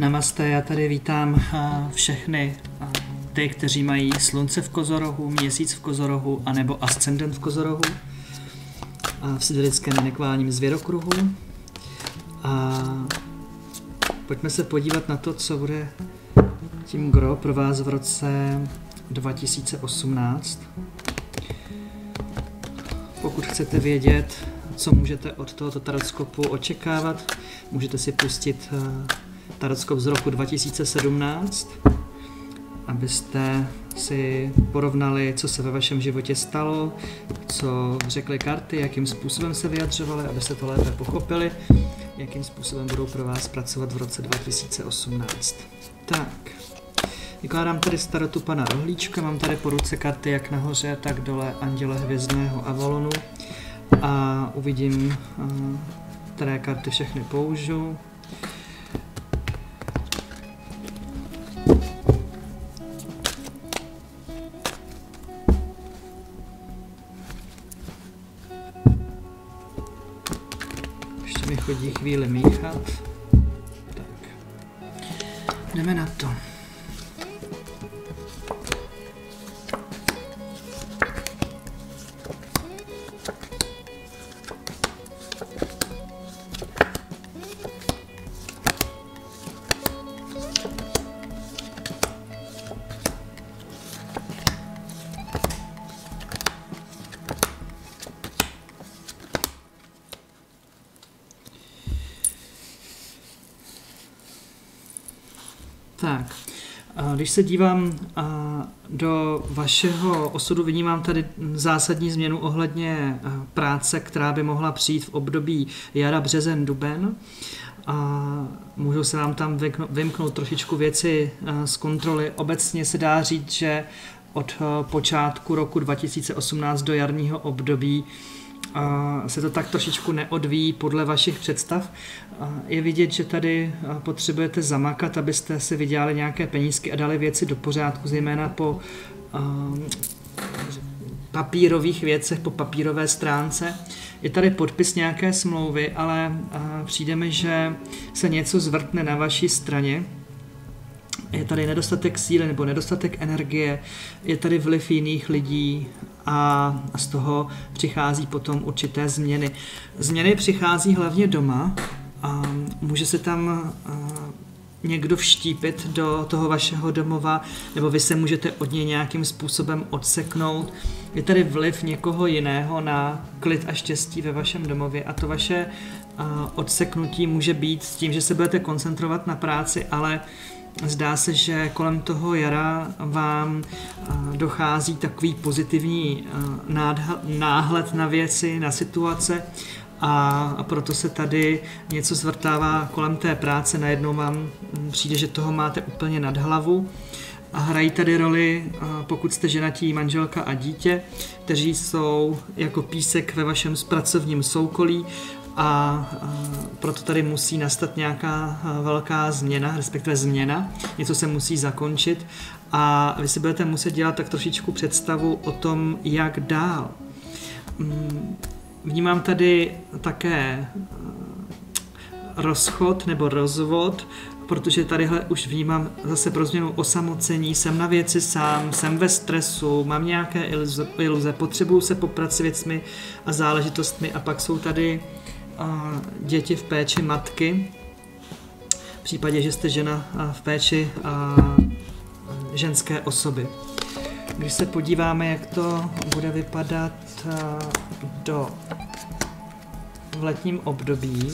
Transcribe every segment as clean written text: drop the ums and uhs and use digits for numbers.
Namaste, já tady vítám všechny ty, kteří mají slunce v kozorohu, měsíc v kozorohu, anebo ascendent v kozorohu v sidereckém nekválním zvěrokruhu. A pojďme se podívat na to, co bude tím gro pro vás v roce 2018. Pokud chcete vědět, co můžete od tohoto taroskopu očekávat, můžete si pustit taroskop z roku 2017, abyste si porovnali, co se ve vašem životě stalo, co řekly karty, jakým způsobem se vyjadřovaly, abyste to lépe pochopili, jakým způsobem budou pro vás pracovat v roce 2018. Tak, vykládám tady starotu pana Rohlíčka, mám tady po ruce karty jak nahoře, tak dole Anděle hvězdného Avalonu a uvidím, které karty všechny použiju. Ještě mi chodí chvíli míchat. Tak, jdeme na to. Tak, když se dívám do vašeho osudu, vnímám tady zásadní změnu ohledně práce, která by mohla přijít v období jara, březen, duben. Můžou se vám tam vymknout trošičku věci z kontroly. Obecně se dá říct, že od počátku roku 2018 do jarního období se to tak trošičku neodvíjí podle vašich představ. Je vidět, že tady potřebujete zamakat, abyste si vydělali nějaké penízky a dali věci do pořádku, zejména po papírových věcech, po papírové stránce. Je tady podpis nějaké smlouvy, ale přijde mi, že se něco zvrtne na vaší straně. Je tady nedostatek síly nebo nedostatek energie, je tady vliv jiných lidí a z toho přichází potom určité změny. Změny přichází hlavně doma a může se tam někdo vštípit do toho vašeho domova, nebo vy se můžete od něj nějakým způsobem odseknout. Je tady vliv někoho jiného na klid a štěstí ve vašem domově a to vaše odseknutí může být s tím, že se budete koncentrovat na práci, ale zdá se, že kolem toho jara vám dochází takový pozitivní náhled na věci, na situace a proto se tady něco zvrtává kolem té práce. Najednou vám přijde, že toho máte úplně nad hlavu a hrají tady roli, pokud jste ženatí, manželka a dítě, kteří jsou jako písek ve vašem pracovním soukolí, a proto tady musí nastat nějaká velká změna, respektive změna, něco se musí zakončit a vy si budete muset dělat tak trošičku představu o tom, jak dál. Vnímám tady také rozchod nebo rozvod, protože tadyhle už vnímám zase pro změnu osamocení, jsem na věci sám, jsem ve stresu, mám nějaké iluze, potřebuju se poprat s věcmi a záležitostmi a pak jsou tady děti v péči matky, v případě, že jste žena v péči ženské osoby. Když se podíváme, jak to bude vypadat v letním období,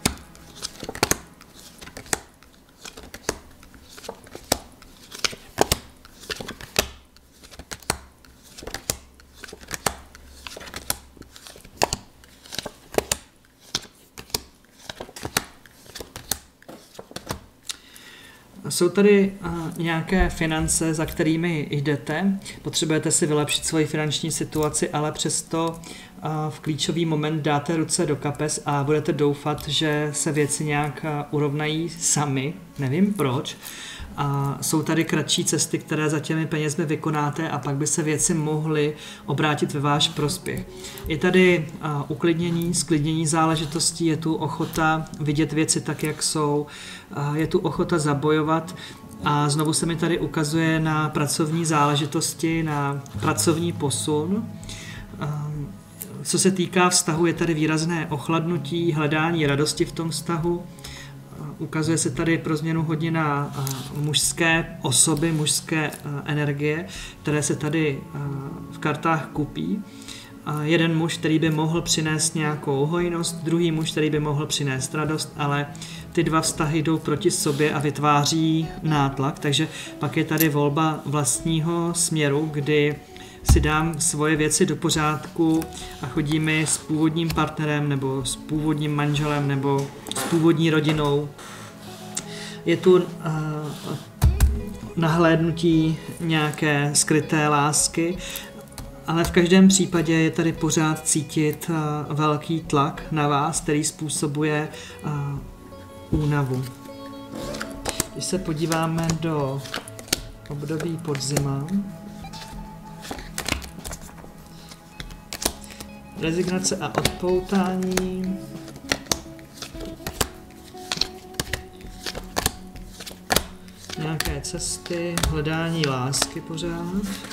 jsou tady nějaké finance, za kterými jdete, potřebujete si vylepšit svoji finanční situaci, ale přesto v klíčový moment dáte ruce do kapes a budete doufat, že se věci nějak urovnají sami. nevím proč. A jsou tady kratší cesty, které za těmi penězmi vykonáte a pak by se věci mohly obrátit ve váš prospěch. Je tady uklidnění, sklidnění záležitostí, je tu ochota vidět věci tak, jak jsou, je tu ochota zabojovat a znovu se mi tady ukazuje na pracovní záležitosti, na pracovní posun. Co se týká vztahu, je tady výrazné ochladnutí, hledání radosti v tom vztahu. Ukazuje se tady pro změnu hodně na mužské osoby, mužské energie, které se tady v kartách kupí. Jeden muž, který by mohl přinést nějakou hojnost, druhý muž, který by mohl přinést radost, ale ty dva vztahy jdou proti sobě a vytváří nátlak, takže pak je tady volba vlastního směru, kdy si dám svoje věci do pořádku a chodím mi s původním partnerem nebo s původním manželem nebo s původní rodinou. Je tu nahlédnutí nějaké skryté lásky, ale v každém případě je tady pořád cítit velký tlak na vás, který způsobuje únavu. Když se podíváme do období podzima, rezignace a odpoutání, nějaké cesty, hledání lásky pořád.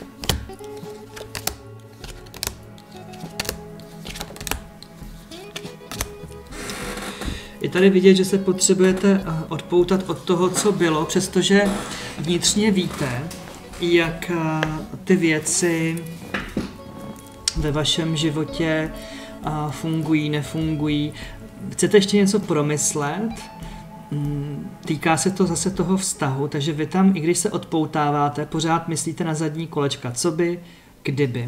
Je tady vidět, že se potřebujete odpoutat od toho, co bylo, přestože vnitřně víte, jak ty věci ve vašem životě fungují, nefungují. Chcete ještě něco promyslet? Týká se to zase toho vztahu, takže vy tam, i když se odpoutáváte, pořád myslíte na zadní kolečka. Co by, kdyby.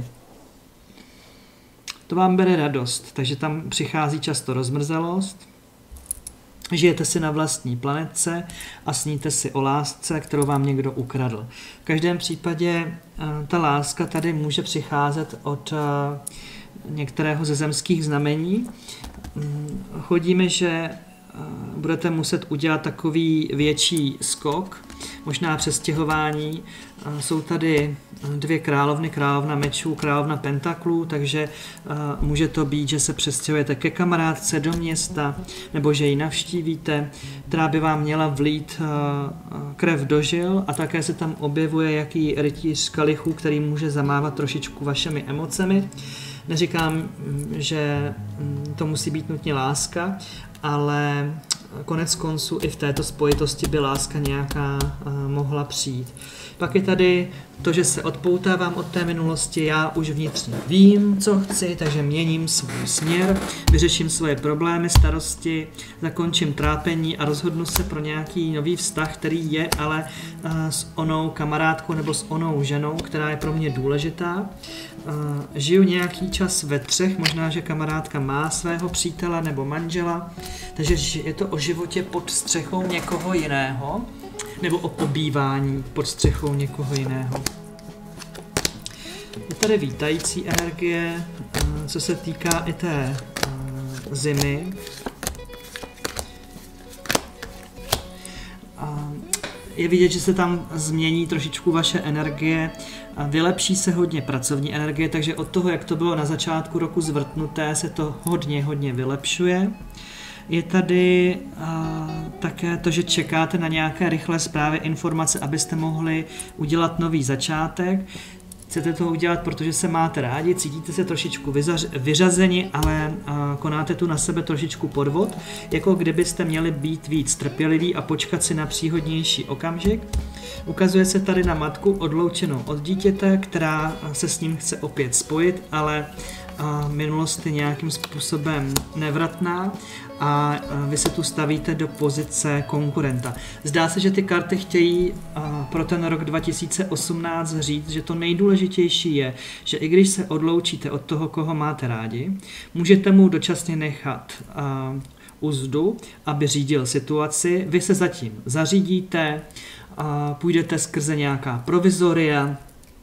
To vám bere radost, takže tam přichází často rozmrzelost. Žijete si na vlastní planetce a sníte si o lásce, kterou vám někdo ukradl. V každém případě ta láska tady může přicházet od některého ze zemských znamení. Chodíme, že budete muset udělat takový větší skok, možná přestěhování. Jsou tady dvě královny, královna mečů, královna pentaklů, takže může to být, že se přestěhujete ke kamarádce do města, nebo že ji navštívíte, která by vám měla vlít krev do žil a také se tam objevuje jaký rytíř kalichů, který může zamávat trošičku vašimi emocemi. Neříkám, že to musí být nutně láska, ale konec konců i v této spojitosti by láska nějaká mohla přijít. Pak je tady to, že se odpoutávám od té minulosti, já už vnitřně vím, co chci, takže měním svůj směr, vyřeším svoje problémy, starosti, zakončím trápení a rozhodnu se pro nějaký nový vztah, který je ale s onou kamarádkou nebo s onou ženou, která je pro mě důležitá. Žiju nějaký čas ve třech, možná, že kamarádka má svého přítele nebo manžela, takže je to o životě pod střechou někoho jiného, nebo o pobývání pod střechou někoho jiného. Je tady vítající energie, co se týká i té zimy. Je vidět, že se tam změní trošičku vaše energie, vylepší se hodně pracovní energie, takže od toho, jak to bylo na začátku roku zvrtnuté, se to hodně vylepšuje. Je tady také to, že čekáte na nějaké rychlé zprávy, informace, abyste mohli udělat nový začátek. Chcete to udělat, protože se máte rádi, cítíte se trošičku vyřazeni, ale konáte tu na sebe trošičku podvod, jako kdybyste měli být víc trpěliví a počkat si na příhodnější okamžik. Ukazuje se tady na matku odloučenou od dítěte, která se s ním chce opět spojit, ale minulost je nějakým způsobem nevratná a vy se tu stavíte do pozice konkurenta. Zdá se, že ty karty chtějí pro ten rok 2018 říct, že to nejdůležitější je, že i když se odloučíte od toho, koho máte rádi, můžete mu dočasně nechat uzdu, aby řídil situaci, vy se zatím zařídíte, půjdete skrze nějaká provizoria,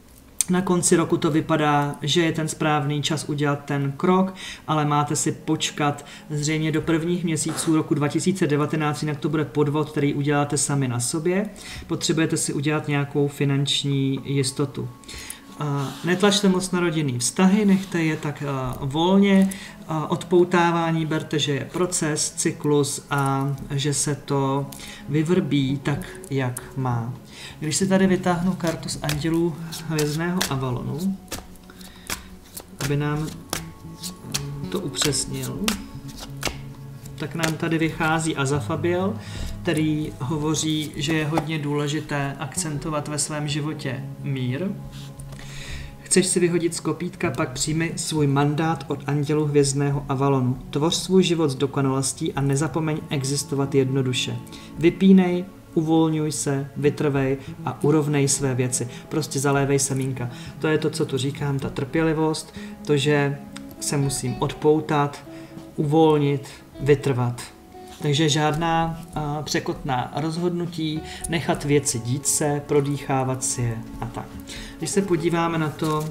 Na konci roku to vypadá, že je ten správný čas udělat ten krok, ale máte si počkat zřejmě do prvních měsíců roku 2019, jinak to bude podvod, který uděláte sami na sobě. Potřebujete si udělat nějakou finanční jistotu. Netlačte moc na rodinný vztahy, nechte je tak volně. Odpoutávání berte, že je proces, cyklus a že se to vyvrbí tak, jak má. Když si tady vytáhnu kartu z andělů hvězdného Avalonu, aby nám to upřesnil, tak nám tady vychází Azafabiel, který hovoří, že je hodně důležité akcentovat ve svém životě mír. Chceš si vyhodit z kopítka, pak přijmi svůj mandát od andělu hvězdného Avalonu. Tvoř svůj život s dokonalostí a nezapomeň existovat jednoduše. Vypínej, uvolňuj se, vytrvej a urovnej své věci. Prostě zalévej semínka. To je to, co tu říkám, ta trpělivost, to, že se musím odpoutat, uvolnit, vytrvat. Takže žádná překotná rozhodnutí, nechat věci dít se, prodýchávat si je a tak. Když se podíváme na to,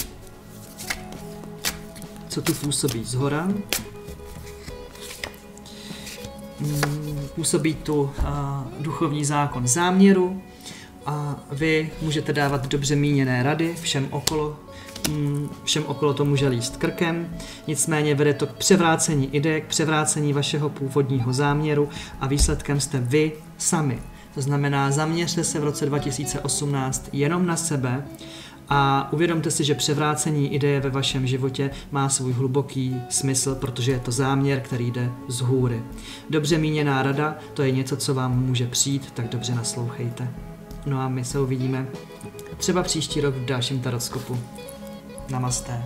co tu působí zhora, působí tu duchovní zákon záměru a vy můžete dávat dobře míněné rady všem okolo to může líst krkem, nicméně vede to k převrácení ideje, k převrácení vašeho původního záměru a výsledkem jste vy sami. To znamená, zaměřte se v roce 2018 jenom na sebe a uvědomte si, že převrácení ideje ve vašem životě má svůj hluboký smysl, protože je to záměr, který jde z hůry. Dobře míněná rada, to je něco, co vám může přijít, tak dobře naslouchejte. No a my se uvidíme třeba příští rok v dalším taroskopu. Namasté.